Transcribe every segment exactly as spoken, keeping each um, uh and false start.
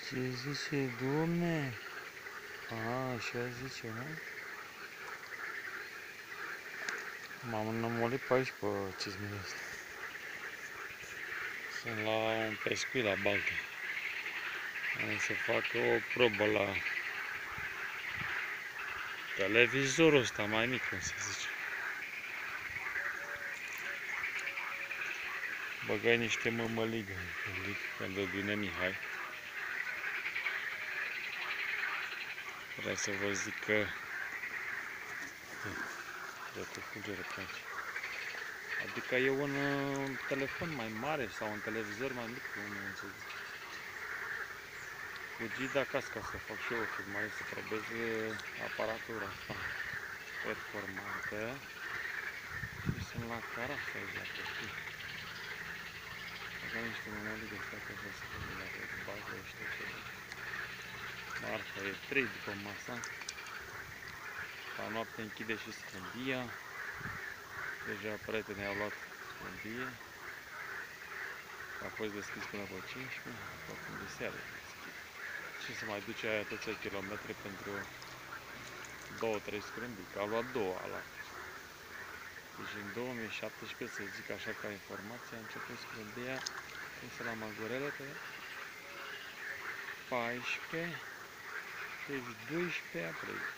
Ce zice, domne? A, așa zice, nu? M-am înămorit pe aici, pe cizmile astea. Sunt la un pescuit la baltă. Am să fac o probă la televizorul ăsta mai mic, cum se zice. Băgai niște mămăligă, când vine Mihai. Vreau să vă zic că iată fulgeră pe aici. Adică e un, un telefon mai mare sau un televizor mai mic, cum se zice. Fugi de acasă ca să fac și eu o filmare, să probez aparatura asta performantă. Și sunt la Caraș aici la pescuit. Avem niște mămăligă ăștia că vreau să vedem dacă bagă ăștia ce zic. Marfa e trei după masa. La noapte închide și scâmbia. Deja prietenii au luat scâmbie. A fost deschis până pe cincisprezece, acum de seară e deschis. Și se mai duce aia atâția kilometri pentru două trei scâmbii, că au luat două ala. Deci în două mii șaptesprezece, să zic așa ca informație, a început scâmbia însă la Magurele pe paisprezece, deci doisprezece aprilie.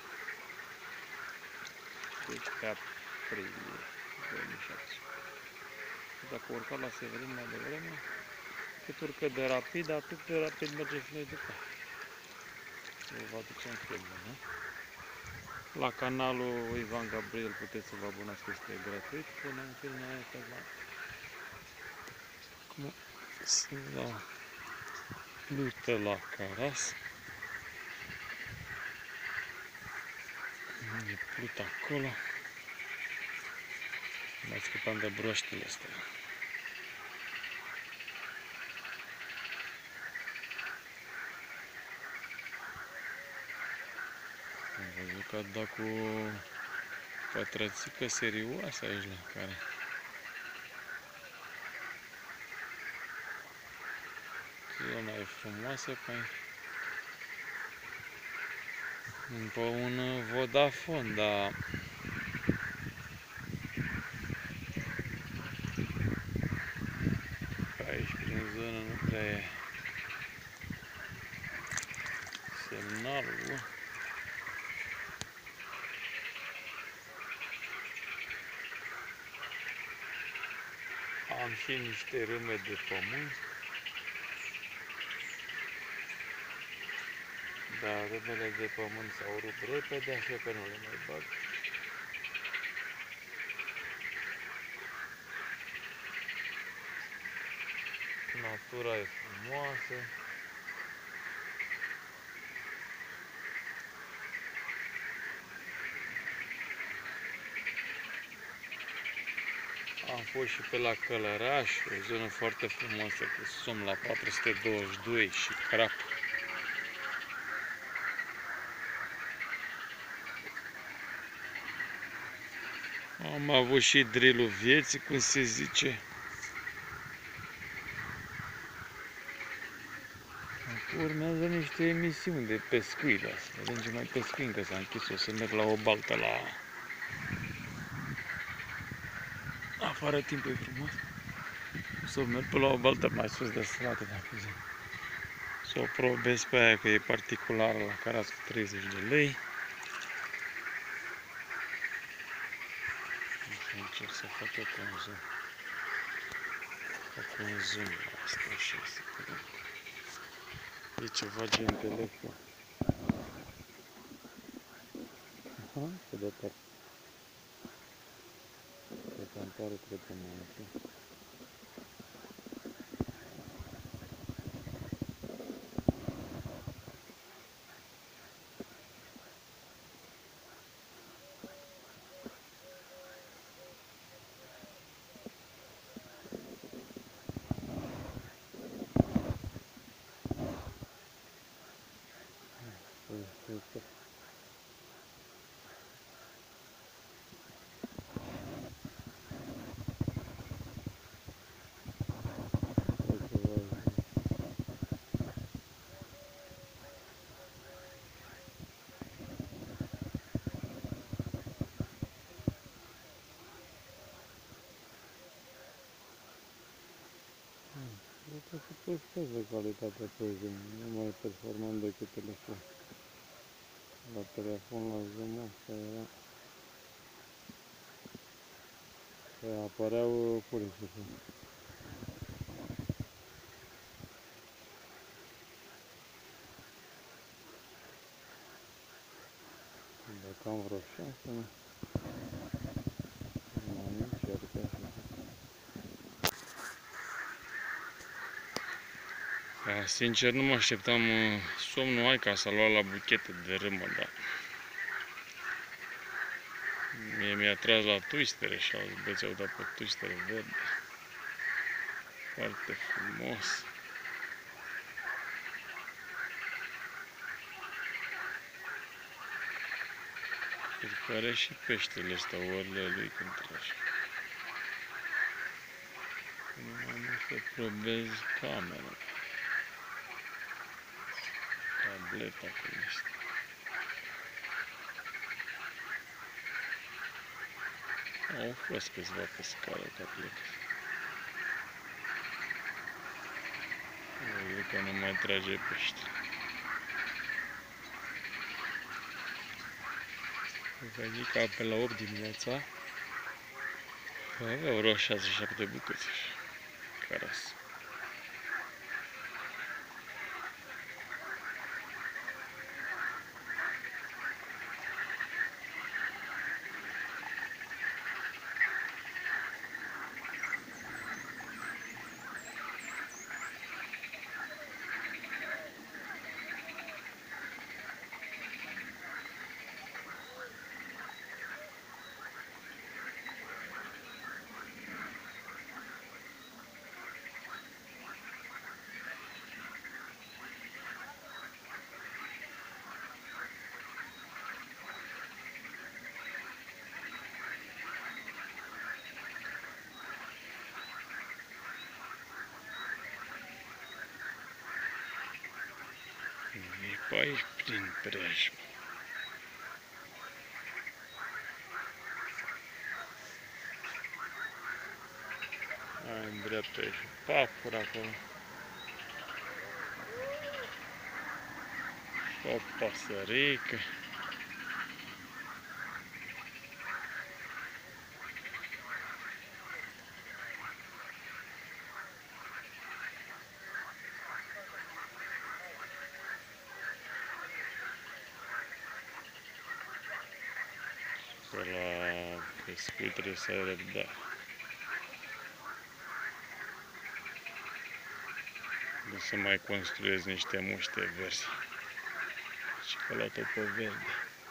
doisprezece aprilie două mii șaptesprezece. Dacă urca la Severin mai devreme, cât urcă de rapid, atât de rapid merge și noi după. Vă aducem filmul, nu? La canalul Ivan Gabriel puteți să vă abonați, că este gratuit. Punem filmul ăsta la... Acum sunt la plută la Caras. E plută acolo. Mai scăpam de broaștele astea. Am văzut că a dat cu pătrățică serioasă aici la care. Zona e frumoasă pe un Vodafone, dar pe aici prin zonă nu prea e semnalul. Am și niște râme de pământ, dar râmele de pământ s-au rupt repede, așa că nu le mai bag. Natura e frumoasă. Am fost și pe la Călăraș, o zonă foarte frumoasă, cu somn la patru sute douăzeci și doi și crap. Am avut și drill-ul vieții, cum se zice. Urmează niște emisiuni de pescuit, da, să vedem ce mai pescuim, că s-a închis, o să merg la o baltă la... Afară timpul e frumos. O să merg pe la o baltă mai sus de strată, dacă zic. Să o probez pe aia, că e particulară, la Caras cu treizeci de lei. Încerc să fac eu cu un zoom. Fac un zoom la asta și să vedem. E ceva gen telefon. Aha, pe de parte. Pe cantară cred că mai e. Uite. Să testeze calitatea pe zoom, nu mai performant decât telefon. La telefon, la zoom, asta era... Păi apăreau purificii. Dacă am vreo șansă, nu? Mai încerc așa. Da, sincer, nu mă așteptam somnul, hai ca s-a luat la buchetă de râmă, dar mie mi-a tras la twistere și alți băieți au dat pe twistere verde. Foarte frumos. Îți pare și peștele ăsta, oarele lui când tragi. Numai nu să probezi camera. Tableta cum este. Au fost câțiva pe scară ca plecă. Văd că nu mai trage pește. Vă zic că pe la opt dimineața avea vreo șase șapte bucăți caras. E pe aici prin preajmă. Ai în dreapta e și papur acolo. Și o pasărică. Că la pescuit trebuie să ai răbdare. Nu să mai construiesc niște muște verzi. Și că luat-o pe verde.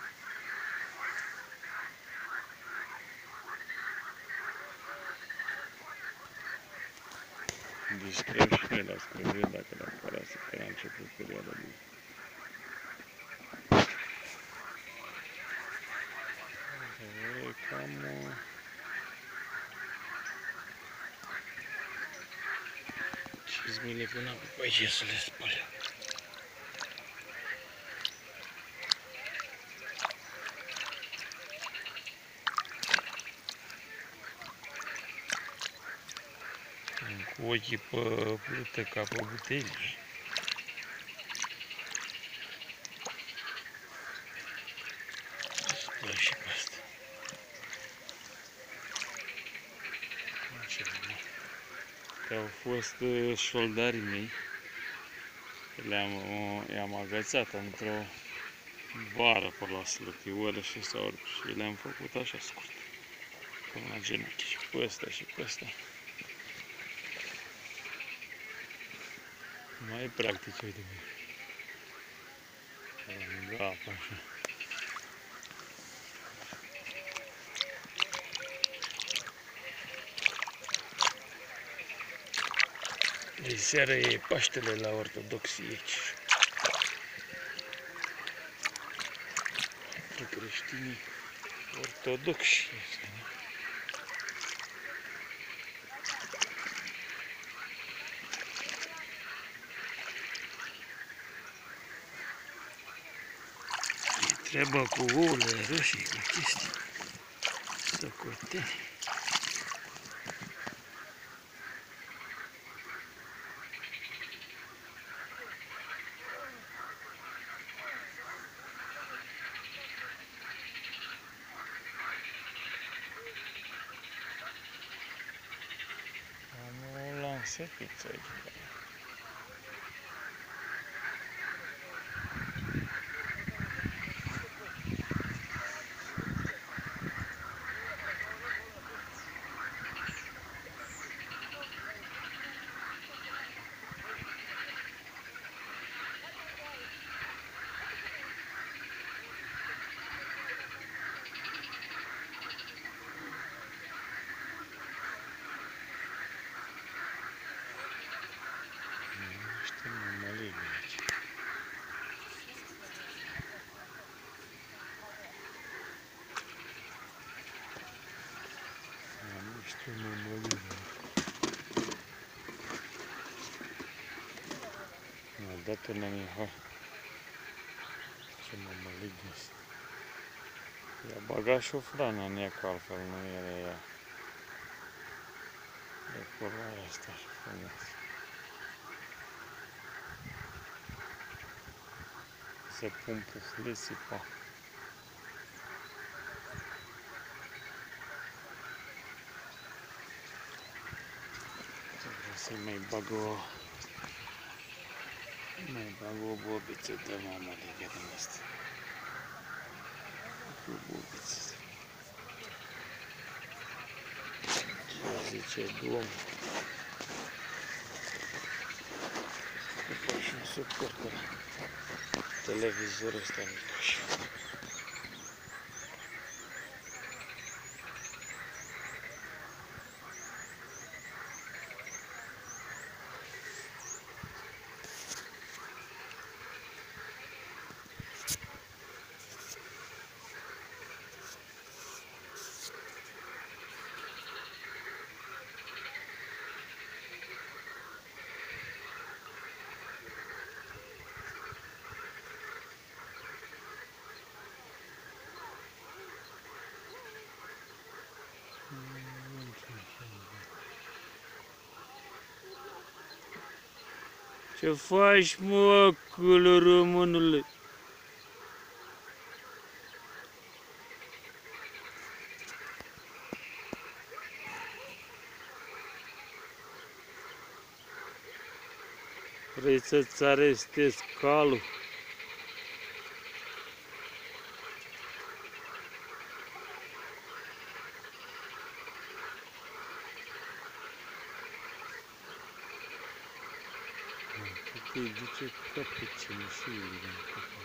Distrăm și noi la scurgeri dacă la carase, că la început perioada lui. E cam... Cizmile până pe aici să le spăl. Cu ochii pe plută ca pe butelie. Spăl și pe asta. Că au fost șoldarii mei. Le-am i-am agățat într-o bară pe la slătiură și s-au urcat și le-am făcut așa scurt. Până la genunchi și pe ăsta și pe ăsta. Mai practic, uite mie. Da, așa. De seară e Paștele la ortodoxii aici. Pentru creștinii ortodoxi. Treaba cu ouăle roșii, cu chestii. Socoteni. săniță aici. Niște mămăligă aici. Am niște mămăligă. Mi-a dat-o Mihai. Ce mămăligă este. I-a bagat și o frană în ea, că altfel nu era ea. De culoarea asta și frumos. Se pun puflisipa. Trebuie să mai bag o... mai bag o bobiță de mămăligă din asta. Cu bobiță. Ce zice domnul? Să fac și un suport cu televizorul ăsta micuș. Ce faci, mă, culo românule? Vrei să-ți arestezi calul? Că îi duce ca pe cenușile din capul.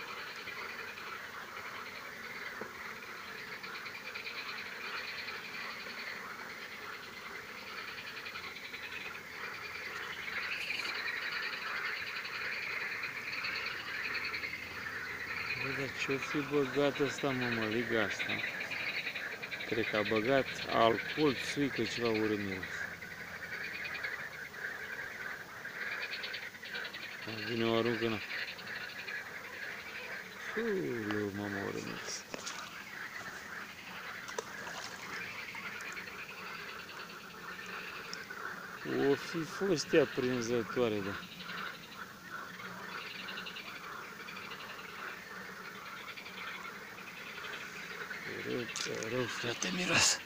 Bă, dar ce-o fi băgat ăsta, mămăliga asta? Cred că a băgat alcool, țuică, ceva urât miros. Vine o aruncă, na. Ulu, mamă, urât miros. O fi fost ea prinzătoare, da. Rău, rău, frate, miros.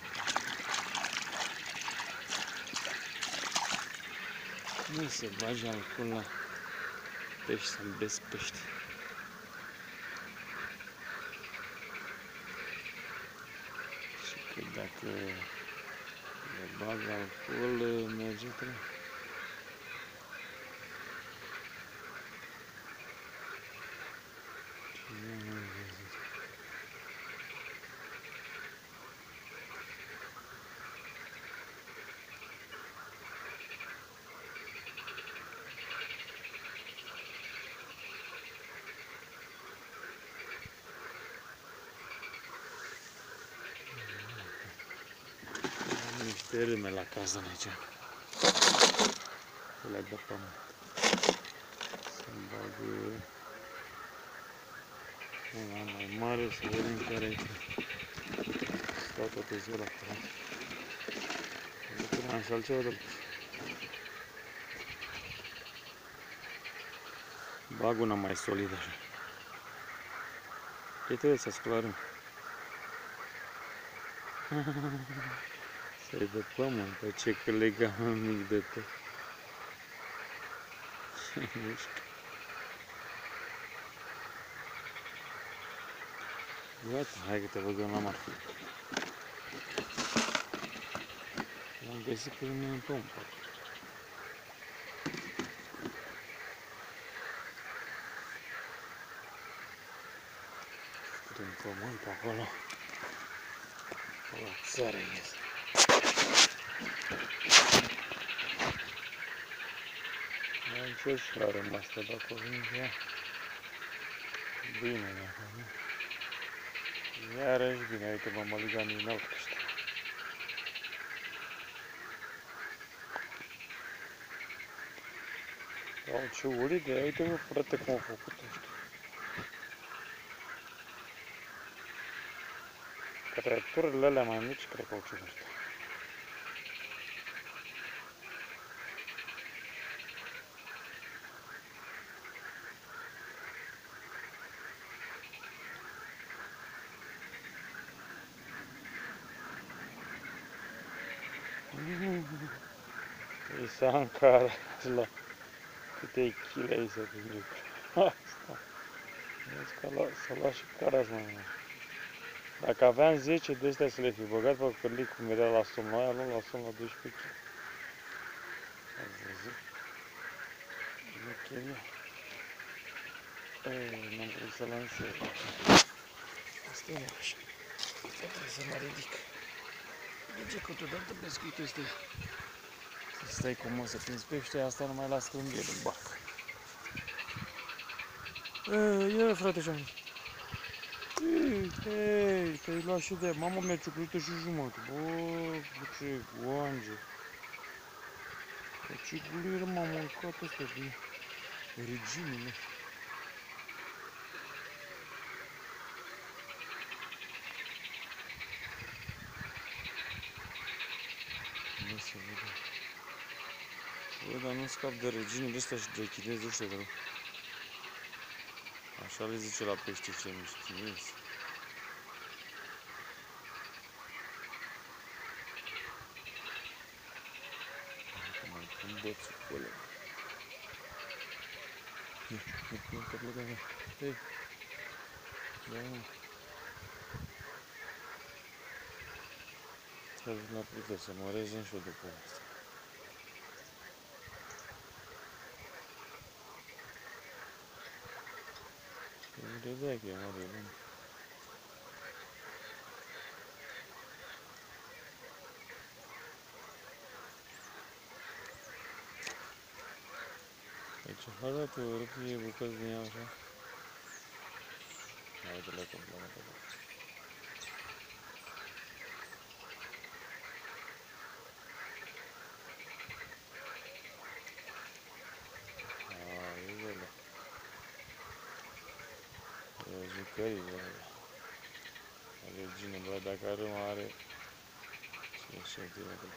Nu se bage alcool la pești, să-l bezi pești. Și că dacă le bag alcool, merge treaba. Niște râme la cază aici. Le de pământ. Să-mi bag una mai mare să vedem care e. Stau toată ziua la curent. Lucrurile așa altceva de bag una mai solidă așa. Ce trebuie să scurăm? Să-i de pământ, pe ce că legam mic de tot. Nu știu. Gata, hai că te băgăm la marfă. L-am găsit pe mine în pompă. Prin pământ pe acolo. La țară ies. Mai încerc și la rămas asta, dacă o vin ea. Bine, dacă nu. Iarăși bine, uite mă, măliganii din altă ăștia. Au ce urit de, uite mă, frate, cum au făcut ăștia. Creaturile alea mai mici, cred că au ce ăștia. E Sankara la câte chile ai să prinde asta. Vezi că să lași caras mai mult. Dacă aveam zece de astea să le fi băgat pe cărlic cum era la somn, aia luăm la somn la doisprezece kilograme. Ați văzut? Mecheria. Ei, n-am vrut să lansez. Asta e așa. Trebuie să mă ridic. Merge câteodată pescuitul este. Să stai comod să prinzi pește, asta nu mai las când el în barcă. Ei, ia frate și-am. Ei, ei, te-ai luat și de... Mamă, mi-a ciucluit-o și jumătate. Bă, ce goange. Ce gulire m-a mâncat ăsta de reginile. Nu se vede. Bă, dar nu scap de reginile ăștia și de echidezi ăștia de rău. Așa le zice la pește ce nu știți. Mai pun bățul cu ăla. Ia, ia, ia, că plecă, ia. Hei. Ia, mă. Trebuie la plică să mă rezin și eu după asta. Nu te dai că e mare lung. Deci, arată o râpie bucăți din ea așa. Hai, uite-le cum plămă pe acolo. Jucările alea. Regină, bă, dacă râma are cinci centimetri.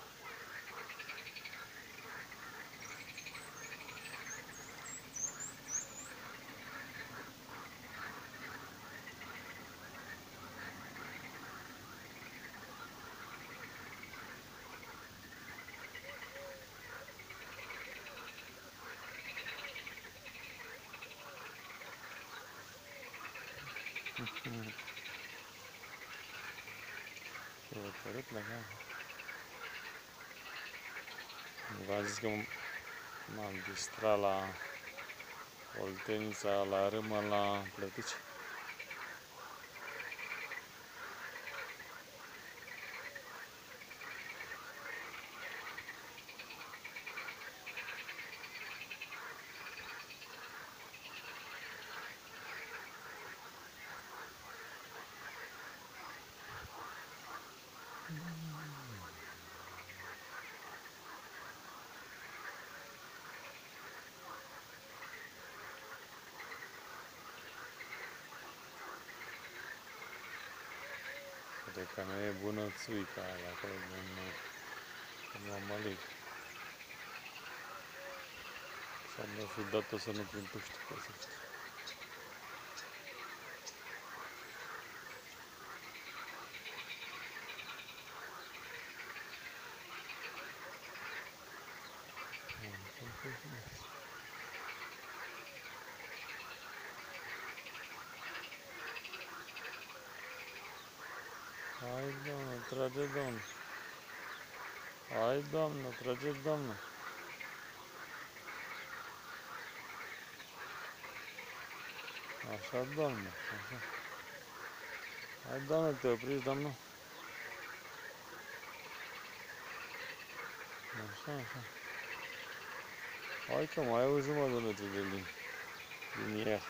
Ce vă părut la mea? V-am zis că m-am distrat la Oltenița, la râmă, la plătici. Cred că nu e bună țuica aia acolo în Mămălig. Sau mi-o fi dat-o să nu prind pește pe să știu. trage, doamnă. Hai, doamnă, trageți, doamnă. Așa, doamnă, așa. Hai, doamnă, te opriți, doamnă. Așa, așa. Hai că mai au jumătate de metru de lin. Linier.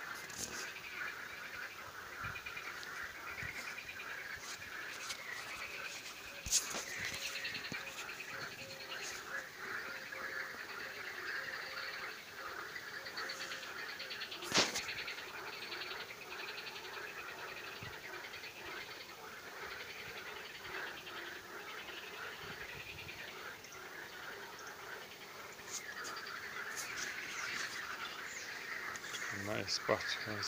Mai spațiu, mai